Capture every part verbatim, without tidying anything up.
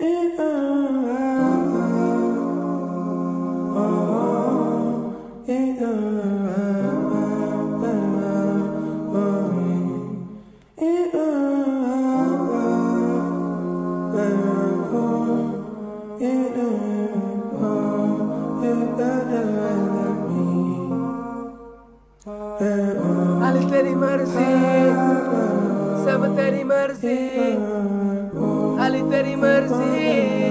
Ali तेरी मर्जी, सब तेरी मर्जी, Ali तेरी मर्जी,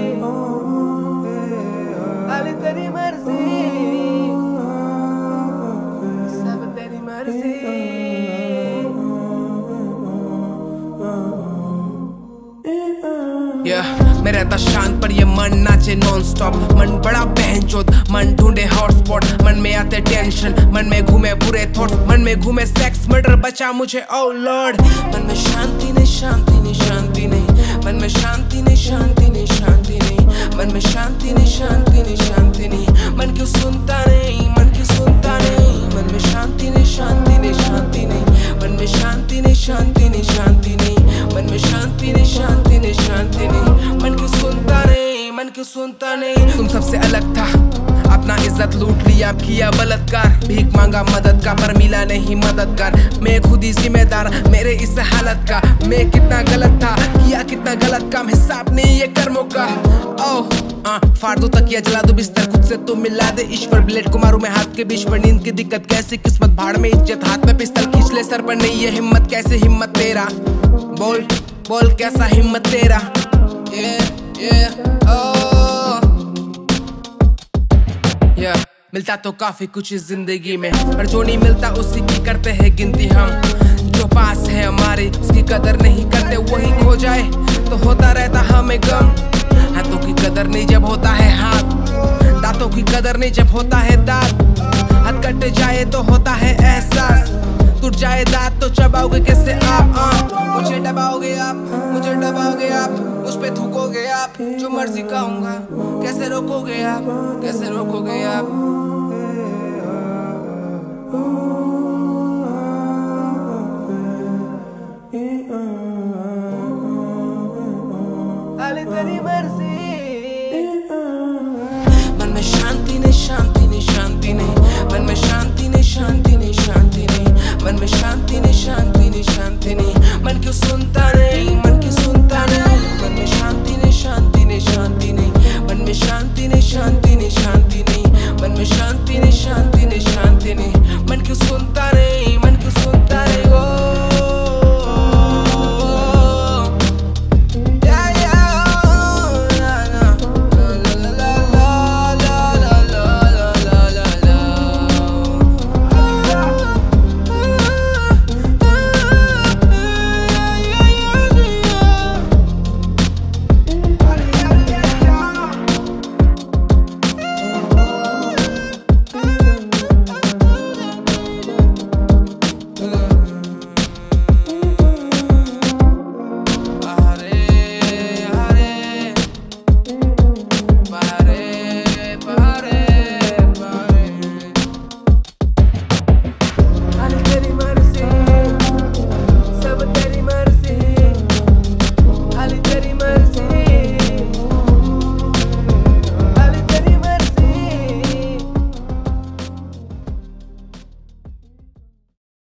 Ali तेरी मर्जी, सब तेरी मर्जी। Yeah, मैं रहता शांत पर ये मन नाचे नॉन स्टॉप। मन बड़ा बहनचोद, मन ढूंढे हॉटस्पॉट, मन में आते टेंशन, मन में घूमे बुरे थॉट्स, मन में घूमे सेक्स मर्डर, बचा मुझे ओ लॉर्ड। मन में शांति नहीं, शांति नहीं, शांति नहीं, मन में शांति नहीं, शांति नहीं, शांति नहीं, मन में शांति नहीं, शांति नहीं, शांति नहीं, मन क्यों सुनता नहीं, मन क्यों सुनता नहीं, मन में शांति नहीं, शांति नहीं, शांति नहीं, मन में शांति नहीं, शांति नहीं, शांति नहीं, मन में शांति नहीं, शांति नहीं, शांति नहीं, मन क्यों सुनता नहीं, मन क्यों सुनता नहीं। तुम सबसे अलग था, अपना इज्जत लूट लिया, किया बलात्कार, भीख मांगा मदद का पर मिला नहीं मददगार। मैं खुद ही जिम्मेदार मेरे इस हालत का, मैं कितना गलत था, किया कितना गलत काम, हिसाब नहीं ये कर्मों का। ओह आ, फाड़ दो तकिया, जला दो बिस्तर, खुद से तो मिला दे ईश्वर। ब्लेड को मारू मैं हाथ के बीच पर, नींद की दिक्कत कैसी किस्मत, भाड़ में इज्जत, हाथ में पिस्तल, खींच ले सर पर नहीं ये हिम्मत, कैसे हिम्मत तेरा, बोल बोल कैसा हिम्मत तेरा। yeah, yeah, oh. yeah. मिलता तो काफी कुछ इस जिंदगी में, पर जो नहीं मिलता उसी की करते हैं गिनती हम। जो पास है हमारे उसकी कदर नहीं करते, वही खो जाए तो होता रहता हमें गम। हाथों की कदर नहीं जब होता है हाथ, दांतों की कदर नहीं जब होता है दांत, हाथ कट जाए तो होता है एहसास, टूट जाए दांत तो चबाओगे कैसे आप। आ, मुझे दबाओगे आप, मुझे दबाओगे आप, मुझ पे थूकोगे आप, जो मर्जी कहूँगा, कैसे रोकोगे आप, कैसे रोकोगे आप। Ali तेरी मर्जी। मन में शांति नहीं, शांति नहीं, शांति नहीं, मन में शांति नहीं, शांति नहीं, शांति नहीं, मन में शांति नहीं, शांति नहीं, शांति नहीं, मन क्यों सुनता नहीं, मन क्यों सुनता नहीं, मन में शांति